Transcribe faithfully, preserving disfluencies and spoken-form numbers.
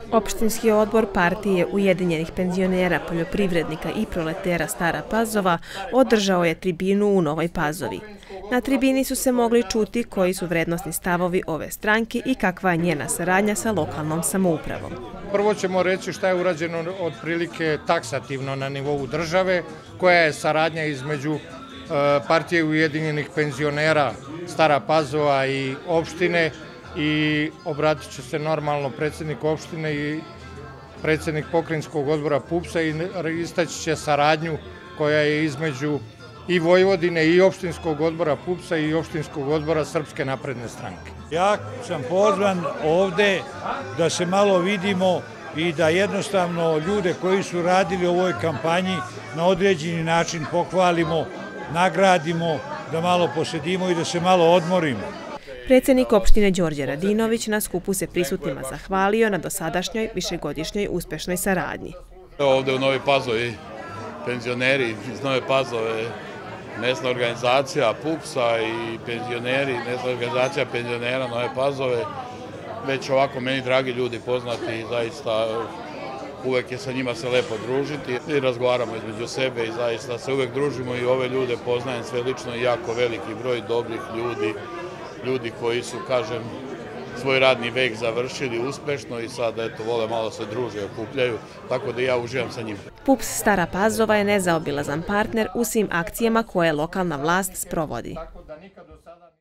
Opštinski odbor partije Ujedinjenih penzionera, poljoprivrednika i proletera Stara Pazova održao je tribinu u Novoj Pazovi. Na tribini su se mogli čuti koji su vrednosni stavovi ove stranke i kakva je njena saradnja sa lokalnom samoupravom. Prvo ćemo reći šta je urađeno otprilike taksativno na nivou države, koja je saradnja između partije Ujedinjenih penzionera Stara Pazova i opštine, i obratit će se normalno predsjednik opštine i predsjednik pokrajinskog odbora P U P S-a i istaći će saradnju koja je između i Vojvodine i opštinskog odbora P U P S-a i opštinskog odbora Srpske napredne stranke. Ja sam pozvan ovde da se malo vidimo i da jednostavno ljude koji su radili u ovoj kampanji na određeni način pohvalimo, nagradimo, da malo posedimo i da se malo odmorimo. Predsjednik opštine Đorđe Radinović na skupu se prisutnima zahvalio na dosadašnjoj višegodišnjoj uspešnoj saradnji. Ovde u Novoj Pazovi penzioneri iz Nove Pazove, mesna organizacija P U P S-a i penzioneri, mesna organizacija penzionera Nove Pazove, već ovako meni dragi ljudi poznati i zaista uvek je sa njima se lepo družiti i razgovaramo između sebe i zaista se uvek družimo i ove ljude poznajem sve lično i jako veliki broj dobrih ljudi, ljudi koji su, kažem, svoj radni vek završili uspešno i sad, eto, vole malo se druže, okupljaju, tako da ja uživam sa njima. P U P S Stara Pazova je nezaobilazan partner u svim akcijama koje lokalna vlast sprovodi.